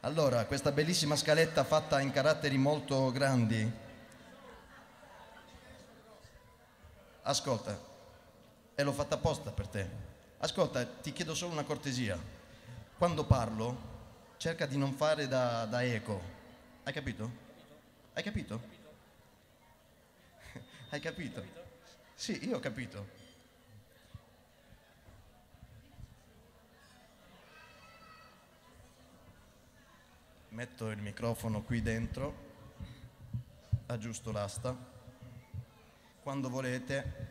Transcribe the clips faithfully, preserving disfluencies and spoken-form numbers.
Allora, questa bellissima scaletta fatta in caratteri molto grandi. Ascolta, e l'ho fatta apposta per te. Ascolta, ti chiedo solo una cortesia. Quando parlo, cerca di non fare da, da eco. Hai capito? Hai capito? Hai capito? Sì, io ho capito. Metto il microfono qui dentro, aggiusto l'asta. Quando volete.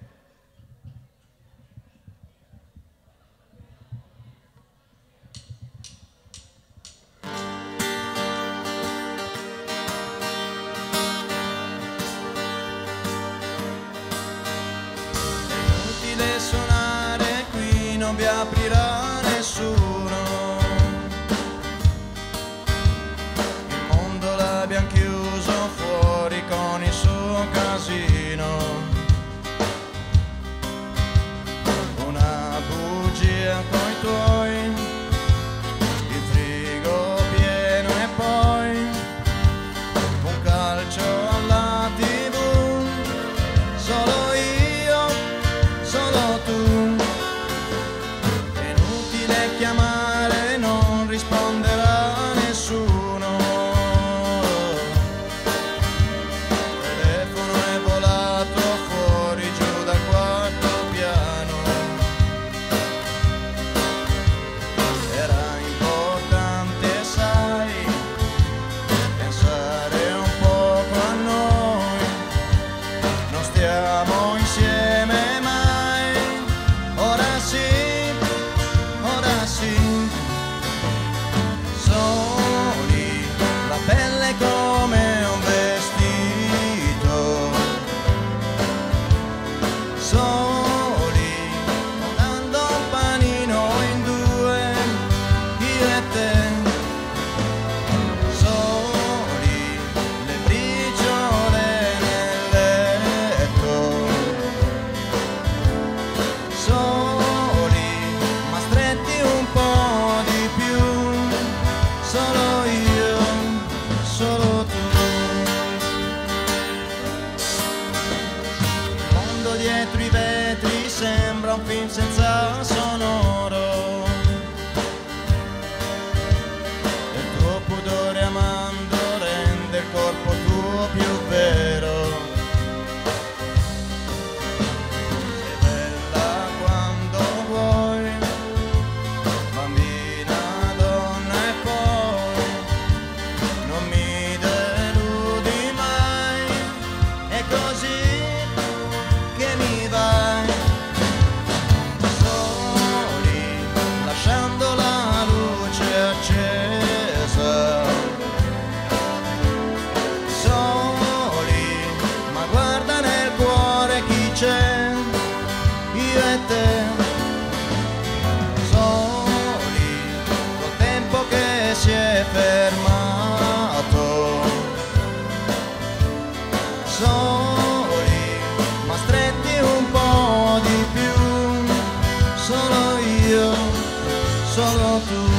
È inutile suonare qui, non vi aprirà nessuno. Abbiamo chiuso fuori con il suo casino, una bugia coi tuoi, il frigo pieno e poi un calcio alla tivù, solo io, solo tu. È inutile chiamare, non risponderà nessuno. Stiamo insieme mai, ora sì, ora sì, soli, la pelle come un vestito, soli, dando un panino in due, io e te, soli, le briciole solo io, solo tu. Il mondo dietro i vetri sembra un film senza sonoro. Il tuo pudore amando rende il corpo tuo più vero. Sei bella quando vuoi, bambina, donna e poi non mi deludi mai, è così che mi vai, soli, lasciando la luce accesa, soli, ma guarda nel cuore chi c'è, io e te, soli, col tempo che si è fermato, soli, ma stretti un po' di più, solo io, solo tu.